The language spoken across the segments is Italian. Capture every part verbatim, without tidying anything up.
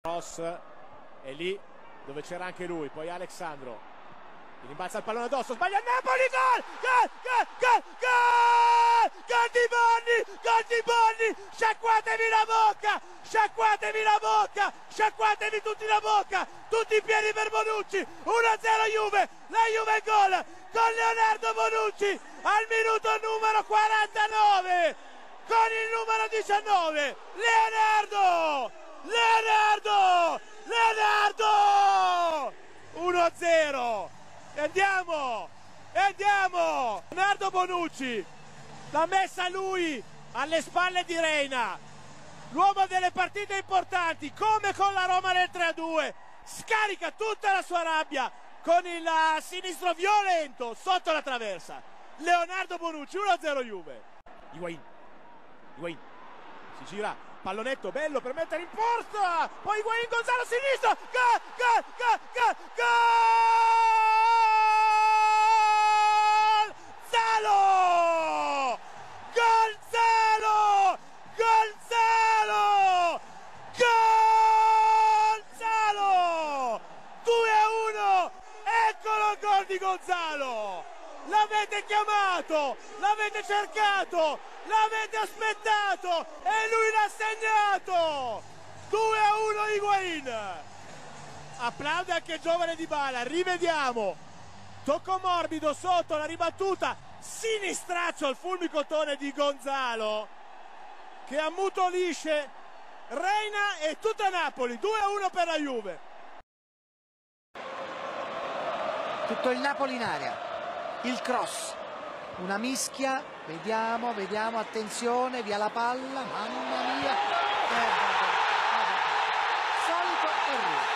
Cross è lì dove c'era anche lui, poi Alexandro gli rimbalza il pallone addosso, sbaglia il Napoli, gol! Gol! Gol! Gol! Gol! Gol di Bonni! Gol di Bonni! Sciacquatevi la bocca! Sciacquatevi la bocca! Sciacquatevi tutti la bocca! Tutti i piedi per Bonucci! uno a zero Juve! La Juve gol! Con Leonardo Bonucci al minuto numero quarantanove! Con il numero diciannove! Leonardo! Leonardo! Leonardo! uno a zero! E andiamo! E andiamo! Leonardo Bonucci l'ha messa lui alle spalle di Reina, l'uomo delle partite importanti, come con la Roma nel tre a due, scarica tutta la sua rabbia con il sinistro violento sotto la traversa. Leonardo Bonucci, uno a zero Juve. Higuain, Higuain si gira, pallonetto bello per mettere in porta, poi Higuain, Gonzalo sinistro, gol, gol, gol, gol, gol! Gonzalo! Gonzalo! Gonzalo! Gonzalo! due a uno! Eccolo il gol di Gonzalo! L'avete chiamato, l'avete cercato, l'avete aspettato e lui l'ha segnato! due a uno Higuain! Applaude anche il giovane Dybala, rivediamo! Tocco morbido sotto la ribattuta, sinistraccio al fulmicotone di Gonzalo che ammutolisce Reina e tutta Napoli. Due a uno per la Juve. Tutto il Napoli in area, il cross, una mischia, vediamo, vediamo, attenzione, via la palla, mamma mia, eh, vabbè, vabbè. Solito errore.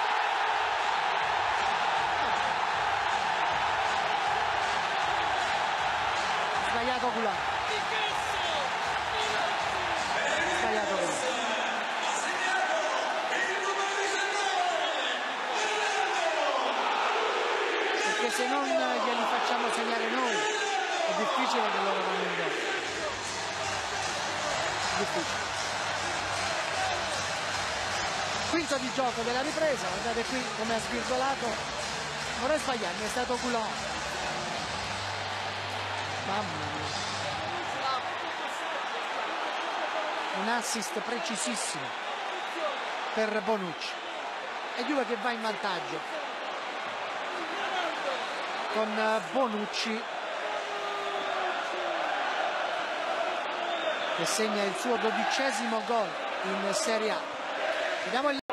Sbagliato Goulart. Sbagliato Goulart. Perché se non glieli facciamo segnare noi è difficile che loro vanno in gol. Difficile. Quinto di gioco della ripresa, guardate qui come ha svirgolato. Vorrei sbagliarmi, è stato Goulart. Mamma mia. Un assist precisissimo per Bonucci. E Juve che va in vantaggio con Bonucci che segna il suo dodicesimo gol in Serie A. Vediamo il...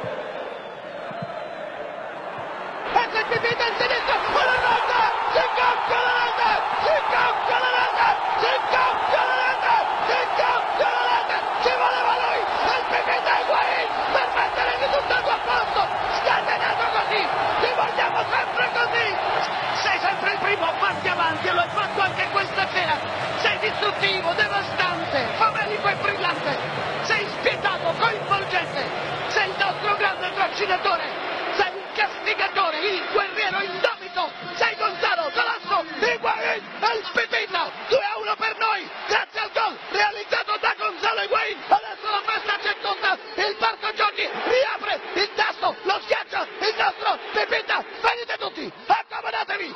Ecco il pipito in sinistra, una nota, si gonfia la rete, si gonfia la rete, si gonfia la rete, si gonfia la rete, ci voleva lui, il pipito è Higuain per mettere di tutto il tuo posto, scatenato così, ti vogliamo sempre così, sei sempre il primo, fatti avanti e lo hai fatto anche questa sera, sei distruttivo, devastante, famelico e brillante, sei spietato, coinvolgente, sei il nostro grande trascinatore. Sei il castigatore, il guerriero indomito, sei Gonzalo, Salastro, Higuain e il Pipita, due a uno per noi, grazie al gol realizzato da Gonzalo Higuain, adesso la festa c'è tutta, il parco giochi riapre il tasto, lo schiaccia il nostro Pipita, venite tutti, accomodatevi!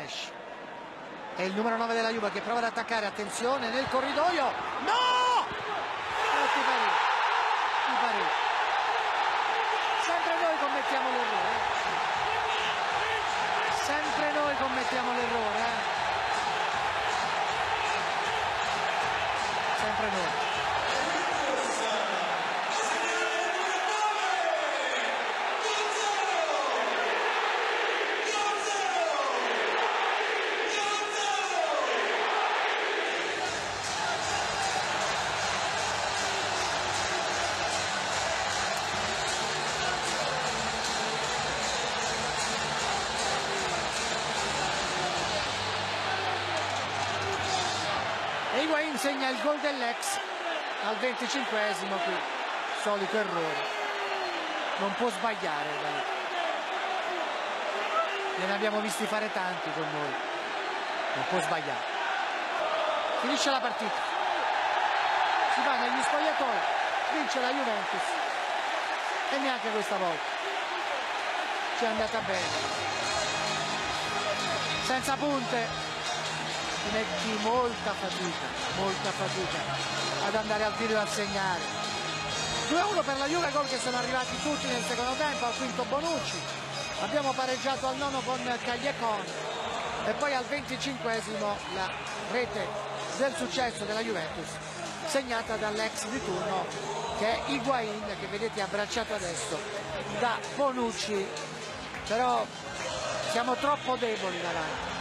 È il numero nove della Juve che prova ad attaccare, attenzione nel corridoio, no! Eh, ti pare, ti pare. Sempre noi commettiamo l'errore, sempre noi commettiamo l'errore, eh? Sempre noi. E Higuain segna il gol dell'ex al venticinquesimo qui, solito errore, non può sbagliare, dai. Ne abbiamo visti fare tanti con noi, non può sbagliare. Finisce la partita, si va negli spogliatoi, vince la Juventus e neanche questa volta ci è andata bene. Senza punte ti metti molta fatica, molta fatica ad andare al tiro e a segnare. due a uno per la Juve, gol che sono arrivati tutti nel secondo tempo, al quinto Bonucci, abbiamo pareggiato al nono con Callecon e poi al venticinquesimo la rete del successo della Juventus segnata dall'ex di turno che è Higuain, che vedete abbracciato adesso da Bonucci. Però siamo troppo deboli davanti.